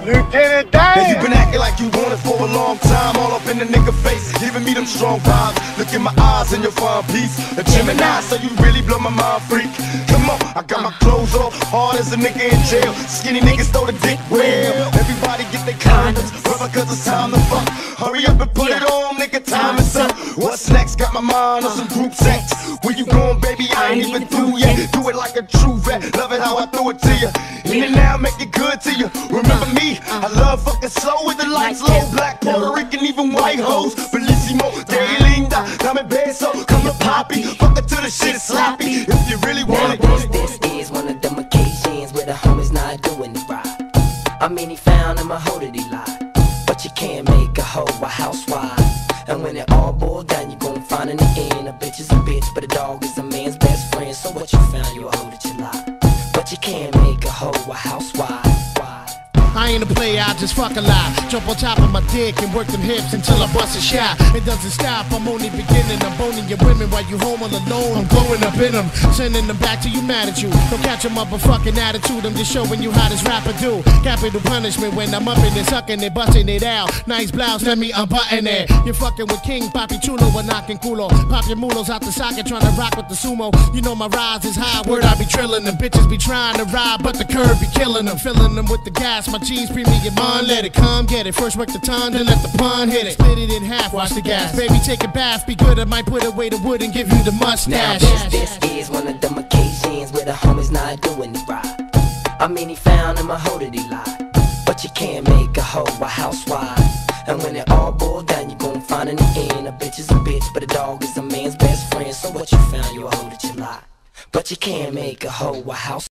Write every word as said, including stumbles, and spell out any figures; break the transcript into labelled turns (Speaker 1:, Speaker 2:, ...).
Speaker 1: Lieutenant Dan!
Speaker 2: Yeah, you been acting like you want it for a long time, all up in the nigga face, giving me them strong vibes. Look in my eyes and you'll find peace. A Gemini, so you really blow my mind, freak. Come on, I got my clothes off, hard as a nigga in jail. Skinny niggas throw the dick well. Everybody get their condoms, brother, cause it's time to fuck. Hurry up and put it on, nigga, time is up. What's next? Got my mind on some group sex. Where you going, baby? I ain't even through yet. Do it like a true vet, love it how I throw it to you. In and out, make it good to you. Remember me, I love fucking slow with the lights low. Black, Puerto Rican, even white hoes. Bellissimo, de linda, dame beso, come to poppy. Fuck it till the shit is sloppy. If you really want it.
Speaker 3: This, this is one of them occasions where the homie's not doing it right. I mean, he found him a hoe that he lied, but you can't make a hoe a housewife. And when it all boils down, you gon' find in the end a bitch is a bitch, but a dog is a man's best friend. So what you found, you a hoe that you lied, but you can't make a hoe a housewife.
Speaker 4: I ain't a player, I just fuck a lot. Jump on top of my dick and work them hips until I bust a shot. It doesn't stop, I'm only beginning. I'm boning your women while you home all alone. I'm blowing up in them, sending them back till you mad at you. Don't catch a motherfucking attitude, I'm just showing you how this rapper do. Capital punishment when I'm up in it, sucking it, busting it out. Nice blouse, let me unbutton it. You're fucking with King Papi Chulo, we're knocking culo. Pop your mulos out the socket, trying to rock with the sumo. You know my rise is high, word I be trilling them. Bitches be trying to ride, but the curve be killing them. Filling them with the gas, my cheese premium on, let it come, get it. First work the tongue, then let the pun hit it. Split it in half, watch the gas. Baby, take a bath, be good, I might put away the wood and give you the mustache.
Speaker 3: Now this, this is one of them occasions where the homie's not doing it right. I mean, he found him a hoe that he lied, but you can't make a hoe a housewife. And when it all boils down, you gon' find in the end a bitch is a bitch, but a dog is a man's best friend. So what you found, you a hoe that you lied, but you can't make a hoe a house.